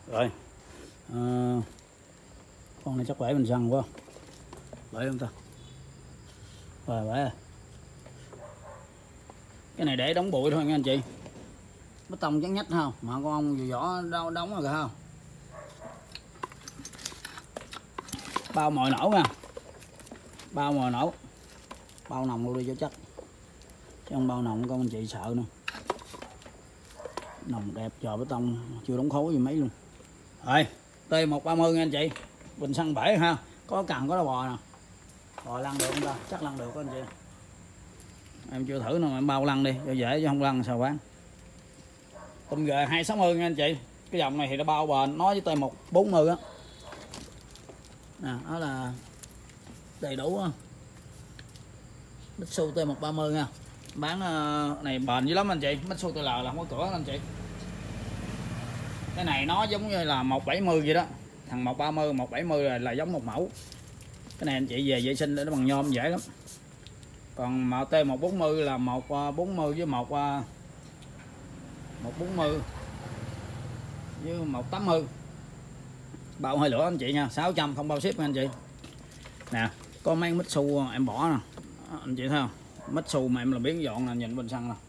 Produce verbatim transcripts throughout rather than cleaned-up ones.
Rồi à, con này chắc bể mình săn quá, bể không ta? Rồi bể rồi. Cái này để đóng bụi thôi nha anh chị, bê tông trắng nhách không mà con ong vừa vỏ đóng đóng rồi kìa không. Bao mồi nổ nha, bao mồi nổ, bao nòng luôn đi cho chắc, chứ không bao nòng con anh chị sợ nữa. Nòng đẹp, trò bê tông chưa đóng khối gì mấy luôn. Rồi T một ba mươi nha anh chị, bình xăng bể ha, có cần có đầu bò nè, bò lăn được không ta? Chắc lăn được anh chị, em chưa thử nào, em bao lăn đi cho dễ chứ không lăn sao bán. Tôm ghề hai sáu mươi nha anh chị, cái dòng này thì nó bao bền, nói với T một bốn mươi á nè, đó là đầy đủ Mitsu T một ba mươi nha, bán này bền dữ lắm anh chị. Mitsu T L là không có cửa anh chị. Cái này nó giống như là một bảy mươi vậy đó, thằng một ba mươi một bảy mươi là, là giống một mẫu. Cái này anh chị về vệ sinh để nó bằng nhôm dễ lắm. Còn mà T một bốn mươi là một bốn mươi với một một bốn mươi với một tám mươi, bao hơi lửa anh chị nha, sáu trăm không bao ship nha anh chị. Nè có mấy Mitsu em bỏ nè anh chị thấy không, Mitsu mà em là biến dọn là nhìn bình xăng nè.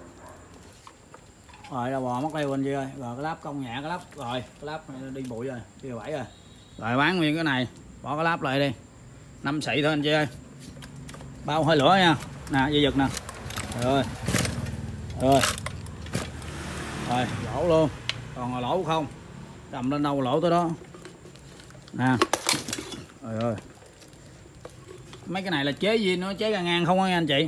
Rồi đâu bò mất đây quên chị ơi. Rồi cái láp công nhẹ cái láp, rồi cái láp đi bụi rồi, đi bảy rồi. Rồi bán nguyên cái này, bỏ cái láp lại đi, năm xị thôi anh chị ơi, bao hơi lửa nha. Nè dây giật nè, rồi rồi rồi lỗ luôn, còn là lỗ không, cầm lên đâu lỗ tới đó nè. Rồi rồi mấy cái này là chế gì nó chế ra ngang không á anh chị.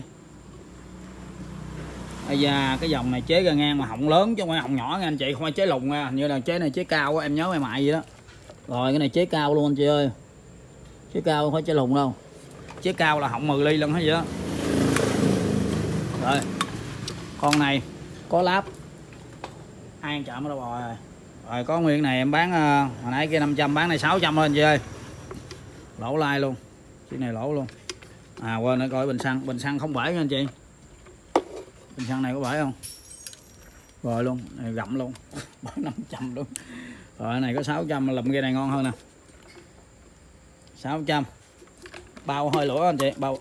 Bây giờ cái dòng này chế ra ngang mà họng lớn chứ không phải họng nhỏ nha anh chị, không phải chế lùng nha, hình như là chế này chế cao á, em nhớ mày mại gì đó. Rồi cái này chế cao luôn anh chị ơi, chế cao không phải chế lùng đâu, chế cao là họng mười ly lần hay gì đó. Rồi con này có láp, hai ăn chạm ở đâu bò rồi. Rồi có nguyên này em bán uh, hồi nãy kia năm trăm, bán này sáu trăm thôi anh chị ơi, lỗ like luôn, chiếc này lỗ luôn. À quên nữa, coi bình xăng, bình xăng không bể nha anh chị, bình xăng này có bể không? Rồi luôn, này gặm luôn, năm trăm luôn. Rồi này có sáu trăm, lùm cái này ngon hơn nè, sáu trăm, bao hơi lửa anh chị, bao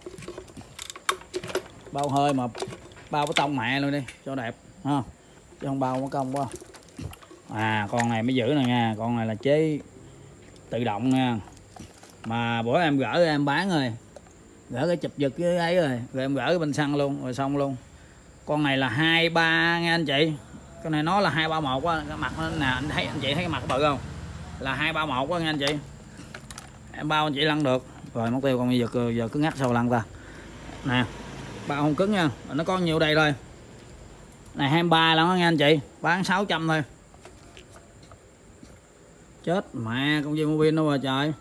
bao hơi mà bao cái tông mẹ luôn đi cho đẹp ha, chứ không bao mất công quá. À con này mới giữ nè nha, con này là chế tự động nha, mà bữa em gỡ em bán rồi, gỡ cái chụp giật cái ấy rồi, rồi em gỡ cái bình xăng luôn rồi xong luôn. Con này là hai ba nha anh chị, cái này nó là hai ba một á, cái mặt nó nè, anh thấy anh chị thấy cái mặt bự không, là hai ba một á nha anh chị, em bao anh chị lăn được. Rồi móc tiêu con bây giờ giờ cứ ngắt sao lăn ta nè, bao không cứng nha, nó có nhiều đây thôi, này hai mươi ba lắm đó nha anh chị, bán sáu trăm thôi. Chết mẹ con dây mobile đâu rồi trời,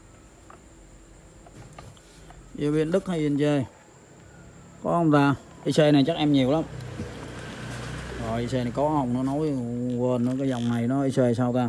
dây mobile Đức hay gì anh chơi có không ta? i xê này chắc em nhiều lắm. Rồi i xê này có không, nó nói quên nó cái dòng này nó i xê sao ta,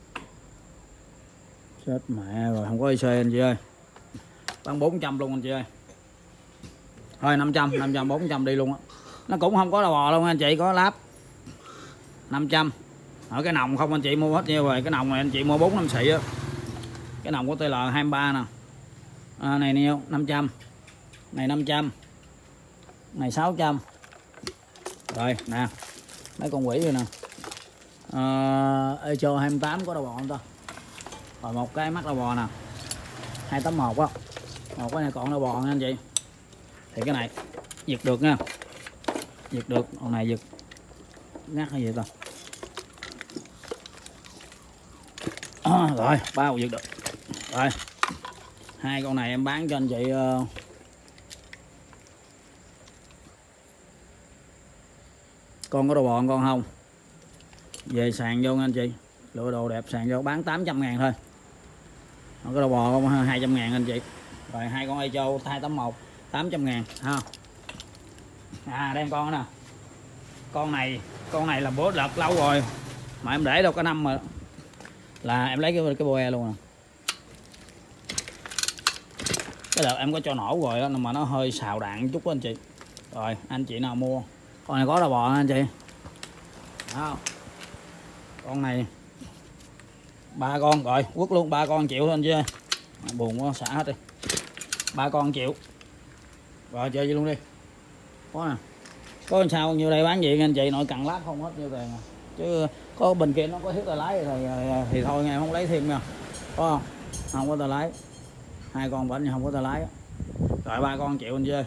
chết mẹ rồi không có i xê anh chị ơi, bán bốn trăm luôn anh chị ơi. Thôi năm trăm, năm trăm, bốn trăm đi luôn á, nó cũng không có đầu bò luôn anh chị, có láp năm trăm. Ở cái nòng không anh chị mua hết nhiêu rồi, cái nòng này anh chị mua bốn năm xị á, cái nòng của T L hai mươi ba nè, à, này nhiêu năm trăm, này năm trăm, này sáu trăm. Rồi nè mấy con quỷ rồi nè, à, Echo hai mươi tám có đầu bò không ta? Rồi một cái mắt đầu bò nè, hai tám một á, một cái này còn đầu bò nha anh chị, thì cái này giật được nha, giật được, con này giật ngắt hay gì ta. À, rồi bao giật được. Rồi hai con này em bán cho anh chị uh, con có đồ bò con không, về sàn vô nha anh chị, lựa đồ đẹp sàn vô, bán tám trăm ngàn thôi, không có đồ bò không hai trăm ngàn anh chị. Rồi hai con Echo hai tám một tám trăm ngàn ha. À đây con nè, con này con này là bữa đợt lâu rồi mà em để đâu có năm mà, là em lấy cái cái boe luôn nè, cái đợt em có cho nổ rồi đó, mà nó hơi xào đạn chút đó anh chị. Rồi anh chị nào mua con này có đầu bò anh chị. Đó. Con này ba con rồi quất luôn, ba con triệu lên chưa, buồn quá xả hết đi, ba con triệu rồi chơi luôn đi. Có nè, có sao nhiêu đây bán gì anh chị, nội cần lát không hết nhiêu tiền à. Chứ có bên kia nó có thiết tờ lái thì, thì thôi ngày không lấy thêm nha, có không, không có tờ lái, hai con bển không có tờ lái. Rồi ba con triệu anh chơi,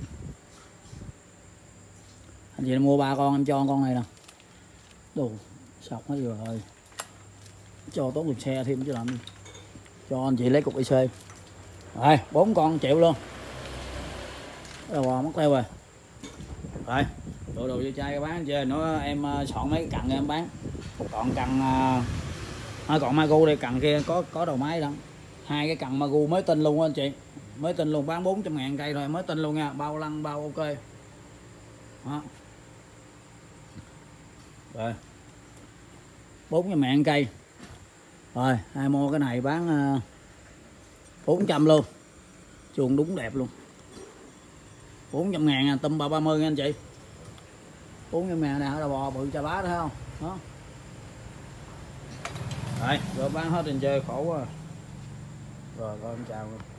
anh chị mua ba con em cho con này nè, đồ sọc hết rồi, cho tốt được xe thêm chứ làm gì. Cho anh chị lấy cục i xê rồi bốn con triệu luôn, rồi mất tiêu rồi. Rồi đồ đồ vô chai bán chơi nữa, em soạn mấy cái cặn em bán, còn cần à, còn magu đây, cần kia có có đầu máy đó, hai cái cần magu mới tinh luôn anh chị, mới tinh luôn, bán bốn trăm ngàn cây rồi, mới tinh luôn nha, bao lăng bao ok đó. Rồi bốn trăm ngàn cây rồi, ai mua cái này bán uh, bốn trăm luôn, chuồng đúng đẹp luôn, bốn trăm ngàn tôm ba ba mươi nha anh chị, bốn trăm ngàn nè, đầu bò bự chà bá thấy không đó. Rồi rồi bán hết trên chơi khổ quá rồi, rồi con chào.